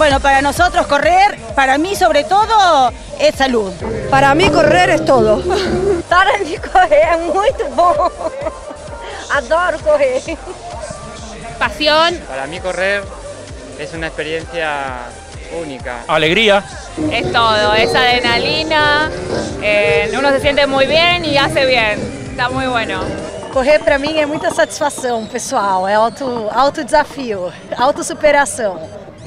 Bueno, para nosotros correr, para mí sobre todo, es salud. Para mí correr es todo. Para mim correr é muito bom. Adoro correr. Pasión. Para mí correr es una experiencia única. Alegría. Es todo, es adrenalina, uno se siente muy bien y hace bien, está muy bueno. Correr para mim é muita satisfação pessoal, é alto desafio, autossuperação.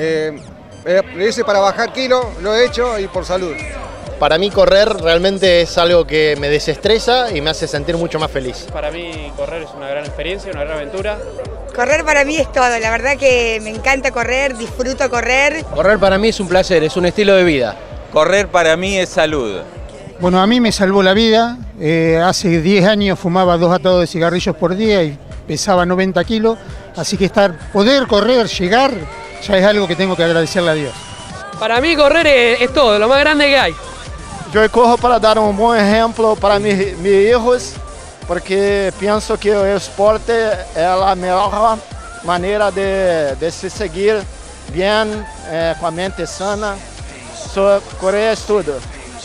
Lo hice para bajar kilos, lo he hecho y por salud. Para mí correr realmente es algo que me desestresa y me hace sentir mucho más feliz. Para mí correr es una gran experiencia, una gran aventura. Correr para mí es todo, la verdad que me encanta correr, disfruto correr. Correr para mí es un placer, es un estilo de vida. Correr para mí es salud. Bueno, a mí me salvó la vida. Hace 10 años fumaba 2 atados de cigarrillos por día y pesaba 90 kilos. Así que poder correr, llegar, ya es algo que tengo que agradecerle a Dios. Para mí correr es todo, lo más grande que hay. Yo corro para dar un buen ejemplo para mis hijos, porque pienso que el deporte es la mejor manera de se seguir bien, con la mente sana. Correr es todo.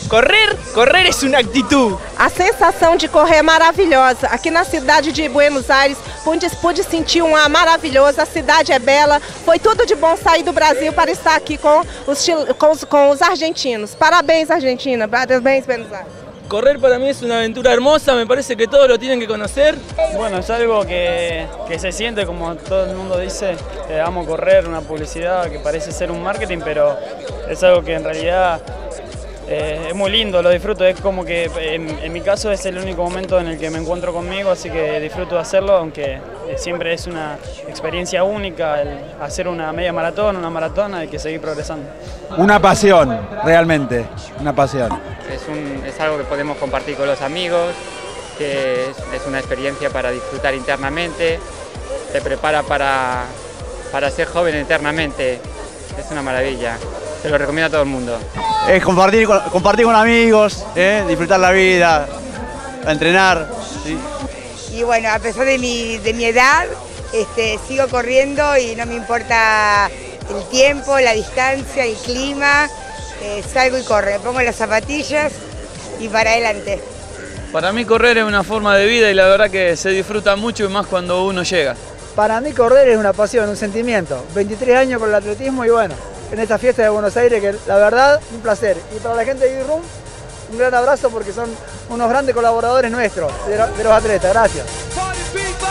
Correr é uma atitude. A sensação de correr é maravilhosa. Aqui na cidade de Buenos Aires, pude sentir um ar maravilhoso, a cidade é bela. Foi tudo de bom sair do Brasil para estar aqui com os argentinos. Parabéns, Argentina. Parabéns, Buenos Aires. Correr para mí es una aventura hermosa, me parece que todos lo tienen que conocer. Bueno, es algo que se siente, como todo el mundo dice, amo correr, una publicidad que parece ser un marketing, pero es algo que en realidad es muy lindo, lo disfruto, es como que en mi caso es el único momento en el que me encuentro conmigo, así que disfruto de hacerlo, aunque siempre es una experiencia única el hacer una media maratón, una maratona, hay que seguir progresando. Una pasión, realmente, una pasión. Es algo que podemos compartir con los amigos, que es una experiencia para disfrutar internamente, te prepara para ser joven eternamente, es una maravilla. Se lo recomiendo a todo el mundo. Es compartir con amigos, disfrutar la vida, entrenar. ¿Sí? Y bueno, a pesar de mi edad, sigo corriendo y no me importa el tiempo, la distancia, el clima. Salgo y corro, me pongo las zapatillas y para adelante. Para mí correr es una forma de vida y la verdad que se disfruta mucho y más cuando uno llega. Para mí correr es una pasión, un sentimiento. 23 años por el atletismo y bueno, en esta fiesta de Buenos Aires, que la verdad, un placer. Y para la gente de Room, un gran abrazo porque son unos grandes colaboradores nuestros, de los atletas. Gracias.